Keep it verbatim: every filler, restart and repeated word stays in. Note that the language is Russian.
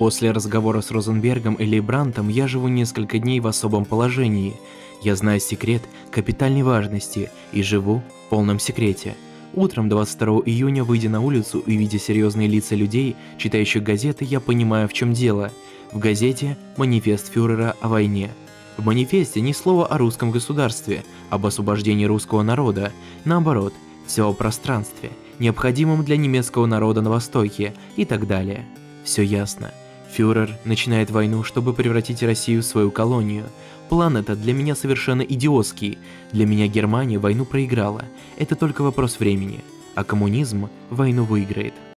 После разговора с Розенбергом и Лейбрантом я живу несколько дней в особом положении. Я знаю секрет капитальной важности и живу в полном секрете. Утром двадцать второго июня, выйдя на улицу и видя серьезные лица людей, читающих газеты, я понимаю, в чем дело. В газете манифест фюрера о войне. В манифесте ни слова о русском государстве, об освобождении русского народа. Наоборот, все о пространстве, необходимом для немецкого народа на Востоке и так далее. Все ясно. Фюрер начинает войну, чтобы превратить Россию в свою колонию. План этот для меня совершенно идиотский. Для меня Германия войну проиграла. Это только вопрос времени. А коммунизм войну выиграет.